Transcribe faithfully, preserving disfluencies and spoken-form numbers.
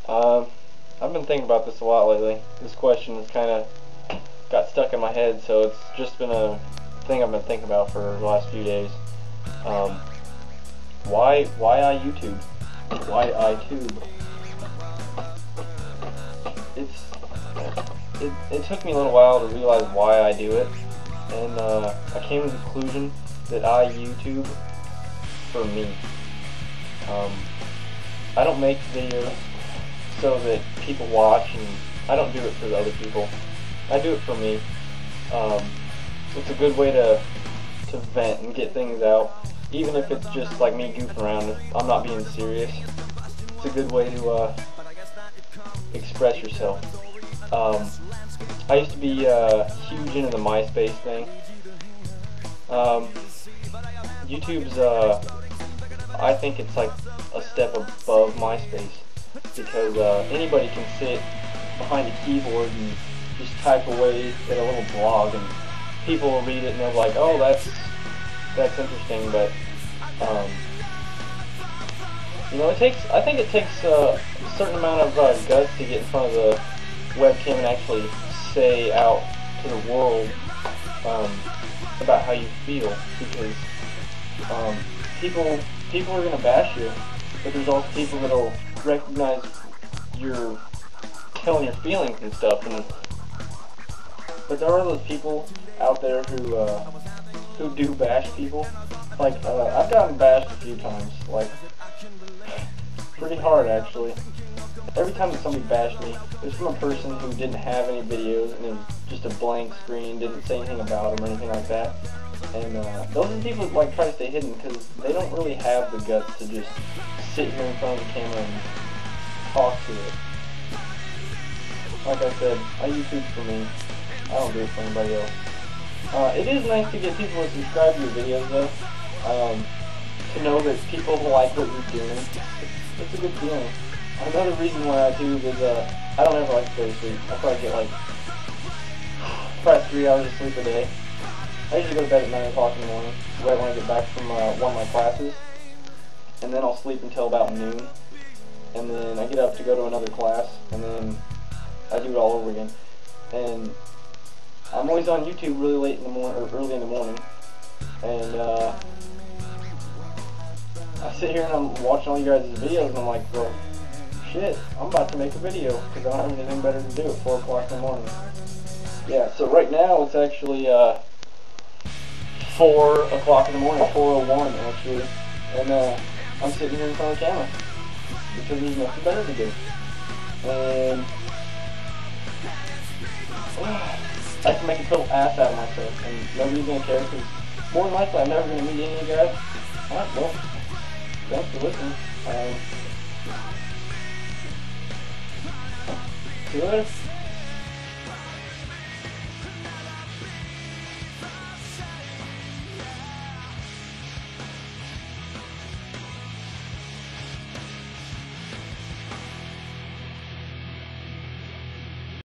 Um, I've been thinking about this a lot lately. This question has kind of got stuck in my head, so it's just been a thing I've been thinking about for the last few days. Um, why, why I YouTube? Why I tube? It's it, it took me a little while to realize why I do it, and uh, I came to the conclusion that I YouTube for me. Um, I don't make videos so that people watch, and I don't do it for the other people. I do it for me. Um, it's a good way to to vent and get things out, even if it's just like me goofing around. If I'm not being serious, it's a good way to uh, express yourself. Um, I used to be uh, huge into the MySpace thing. Um, YouTube's, uh, I think it's like a step above MySpace, because uh, anybody can sit behind a keyboard and just type away at a little blog, and people will read it and they're like, oh, that's that's interesting, but um, you know, it takes, I think it takes uh, a certain amount of uh, guts to get in front of the webcam and actually say out to the world um, about how you feel, because um, people people are gonna bash you, but there's also people that'll recognize you're telling your feelings and stuff. And but there are those people out there who uh, who do bash people. Like uh, I've gotten bashed a few times, like pretty hard actually. Every time that somebody bashed me, it was from a person who didn't have any videos, and it was just a blank screen, didn't say anything about them or anything like that. And uh, those are the people that like try to stay hidden, because they don't really have the guts to just sit here in front of the camera and talk to it. Like I said, I YouTube for me. I don't do it for anybody else. Uh, it is nice to get people to subscribe to your videos though. Um, to know that people like what you're doing. It's, it's a good feeling. Another reason why I tube is uh, I don't ever like to go to sleep. I probably get like probably three hours of sleep a day. I usually go to bed at nine o'clock in the morning, right when I get back from uh, one of my classes, and then I'll sleep until about noon, and then I get up to go to another class, and then I do it all over again. And I'm always on YouTube really late in the morning, or early in the morning, and uh, I sit here and I'm watching all you guys' videos, and I'm like, well, shit, I'm about to make a video, because I don't have anything better to do at four o'clock in the morning. Yeah, so right now it's actually uh, four o'clock in the morning, four oh one actually, and uh, I'm sitting here in front of the camera, because there's nothing better to do. And I can make a total ass out of myself, and nobody's going to care, because more than likely I'm never going to meet any of you guys. Alright, well, thanks for listening. Um, see you later.